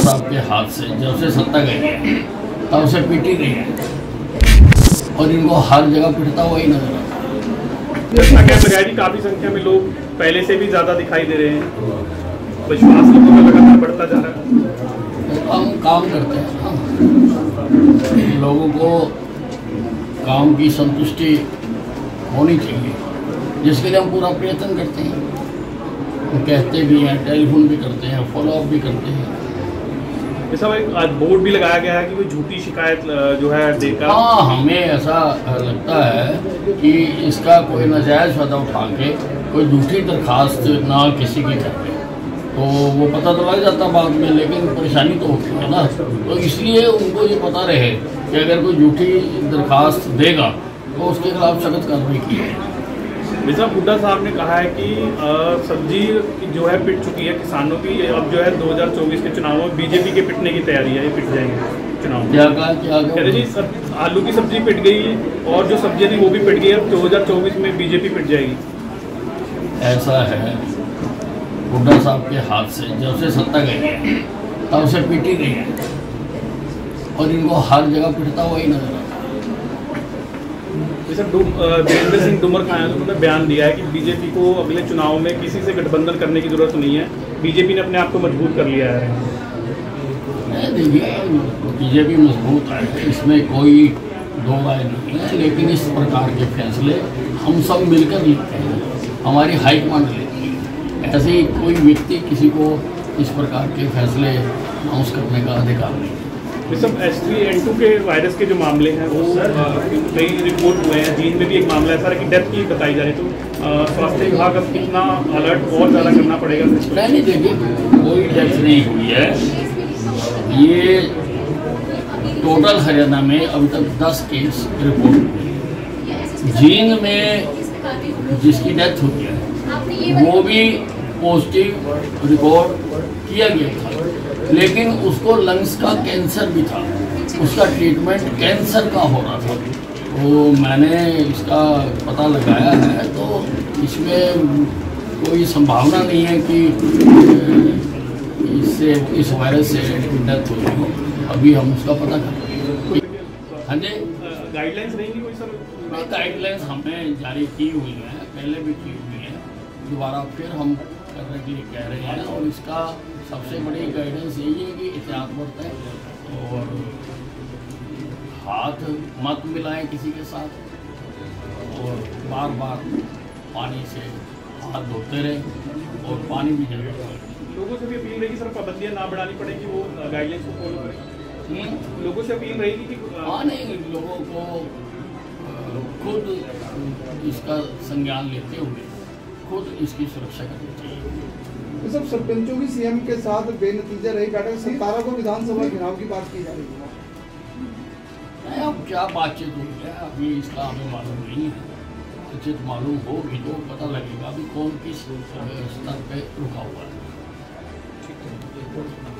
साहब के हाथ से जब से सत्ता गई है तब से पीटी गई है और इनको हर जगह पिटता हुआ ही नजर आता है। काफी संख्या में लोग पहले से भी ज्यादा दिखाई दे रहे हैं, विश्वास लोगों का लगातार बढ़ता जा रहा है। तो हम काम करते हैं ना, लोगों को काम की संतुष्टि होनी चाहिए, जिसके लिए हम पूरा प्रयत्न करते हैं। कहते भी हैं, टेलीफोन भी करते हैं, फॉलोअप भी करते हैं। जैसा आज बोर्ड भी लगाया गया है कि कोई झूठी शिकायत जो है देकर, हाँ, हमें ऐसा लगता है कि इसका कोई नाजायज़ फ़ायदा उठा के कोई झूठी दरखास्त ना किसी की करे तो वो पता तो लग जाता बाद में, लेकिन परेशानी तो होती है ना। तो इसलिए उनको ये पता रहे कि अगर कोई झूठी दरखास्त देगा तो उसके खिलाफ सख्त कार्रवाई की है। जैसा हुड्डा साहब ने कहा है कि सब्जी जो है पिट चुकी है किसानों की, अब जो है 2024 के चुनावों में बीजेपी के पिटने की तैयारी है, ये पिट जाएंगे चुनाव। क्या कहा? क्या कह रहे जी, आलू की सब्जी पिट गई और जो सब्जी थी वो भी पिट गई, अब 2024 में बीजेपी पिट जाएगी। ऐसा है, हुड्डा साहब के हाथ से जब से सत्ता गई है तब से पीटी गई है और इनको हर जगह पिटता हुआ ही नजर आता है। जैसे वीरेंद्र सिंह डुमर का उन्होंने बयान दिया है कि बीजेपी को अगले चुनाव में किसी से गठबंधन करने की जरूरत नहीं है, बीजेपी ने अपने आप को मजबूत कर लिया है। देखिए, बीजेपी मजबूत है, इसमें कोई दो राय नहीं है, लेकिन इस प्रकार के फैसले हम सब मिलकर लेते हैं, हमारी हाईकमांड लेती है। ऐसे ही कोई व्यक्ति किसी को इस प्रकार के फैसले अनाउंस करने का अधिकार नहीं है। सब H3N2 के वायरस के जो मामले हैं वो कई रिपोर्ट हुए हैं, जीन में भी एक मामला ऐसा है कि डेथ की बताई जा रही, तो स्वास्थ्य विभाग अब कितना अलर्ट और ज़्यादा करना पड़ेगा? नहीं, देखिए, कोई डेथ नहीं हुई है। ये टोटल हरियाणा में अभी तक 10 केस रिपोर्ट हुए। जीन में जिसकी डेथ हुई है वो भी पॉजिटिव रिकॉर्ड किया गया था, लेकिन उसको लंग्स का कैंसर भी था, उसका ट्रीटमेंट कैंसर का हो रहा था। तो मैंने इसका पता लगाया है, तो इसमें कोई संभावना नहीं है कि इससे इस वायरस से डेथ हुई हो। अभी हम उसका पता कर रहे हैं। हाँ जी, गाइडलाइंस रहेंगी कोई सर? गाइडलाइंस हमने जारी की हुई है, पहले भी की हुई है, दोबारा फिर हम करने के लिए कह रहे हैं। और इसका सबसे बड़ी गाइडेंस यही है कि एहतियात बरतें और हाथ मत मिलाएं किसी के साथ और बार बार पानी से हाथ धोते रहें और पानी भी जरूर करें। लोगों से भी अपील रहेगी सर, पाबंदियाँ ना बढ़ानी पड़ेगी, वो गाइडलाइंस को फॉलो करें। लोगों से अपील रहेगी कि हाँ, नहीं, लोगों को खुद इसका संज्ञान लेते हुए खुद इसकी सुरक्षा करनी चाहिए। सब सरपंचों की सीएम के साथ बेनतीजा रही बैठक, सरकारों को विधानसभा चुनाव की बात की जा रही है। अब क्या बातचीत हुई है अभी इसका हमें मालूम नहीं है। उचित मालूम होगी तो पता लगेगा अभी कौन किस स्तर पे रुका हुआ है।